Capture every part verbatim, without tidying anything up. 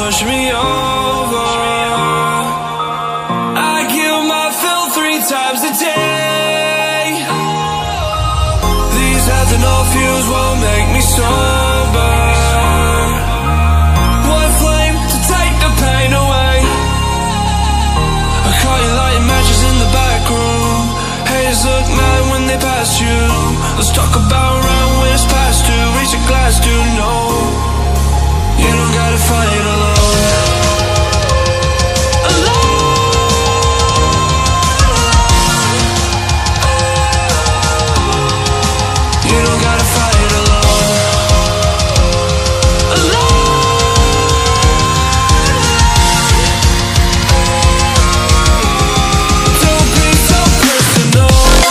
push me over. I kill my fill three times a day. These ethanol fuels won't make me sober. One flame to take the pain away. I caught you lighting matches in the back room. Haters look mad when they pass you. Let's talk about around when it's past due. Reach a glass, dude, no. You don't gotta fight alone. You don't gotta fight alone. Don't be so personal.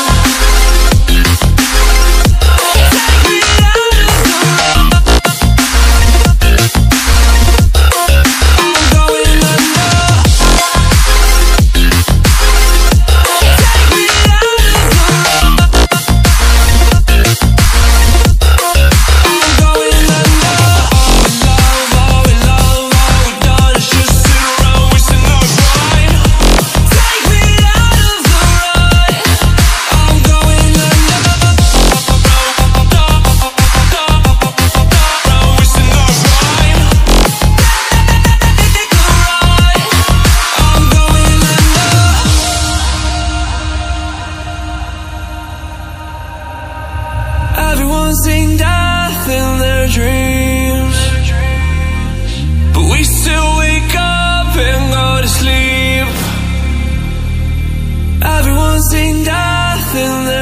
Everyone's seen death in their dreams, but we still wake up and go to sleep. Everyone's seen death in their